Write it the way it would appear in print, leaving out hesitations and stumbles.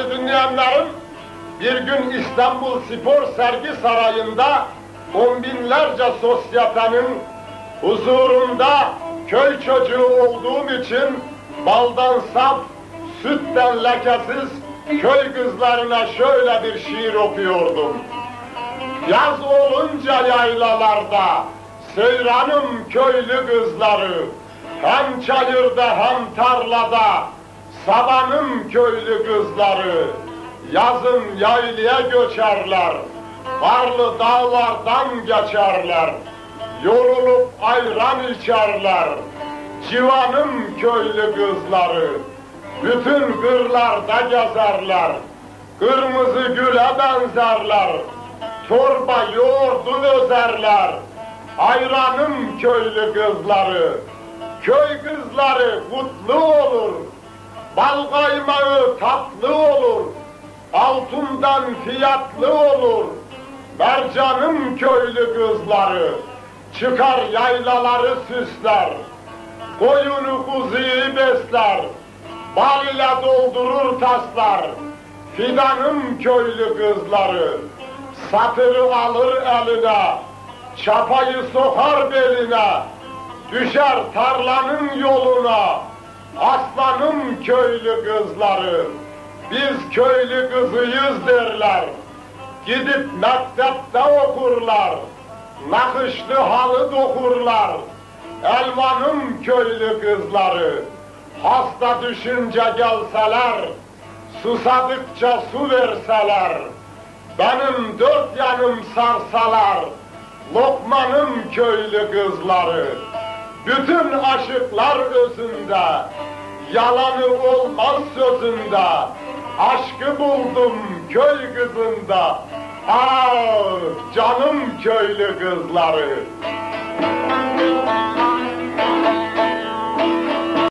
Değerli dinleyenlerim, bir gün İstanbul Spor Sergi Sarayı'nda on binlerce sosyetenin huzurunda köy çocuğu olduğum için baldan saf, sütten lekesiz köy kızlarına şöyle bir şiir okuyordum. Yaz olunca yaylalarda seyranım köylü kızları, hem çayırda hem tarlada sabanım köylü kızları. Yazın yaylaya göçerler, karlı dağlardan geçerler, yorulup ayran içerler, civanım köylü kızları. Bütün kırlarda gezerler, kırmızı güle benzerler, torba yoğurdu özerler, ayranım köylü kızları. Köy kızları kutlu olur, bal kaymağı tatlı olur, altından fiyatlı olur, mercanım köylü kızları. Çıkar yaylaları süsler, koyunu kuzuyu besler, bal ile doldurur taslar, fidanım köylü kızları. Satırı alır eline, çapayı sokar beline, düşer tarlanın yoluna, aslanım köylü kızları. Biz köylü kızıyız derler, gidip mektepte okurlar, nakışlı halı dokurlar, elvanım köylü kızları. Hasta düşünce gelseler, susadıkça su verseler, benim dört yanım sarsalar, Lokmanım köylü kızları. Bütün aşıklar özünde, yalanı olmaz sözünde, aşkı buldum köy kızında. Ah canım köylü kızları.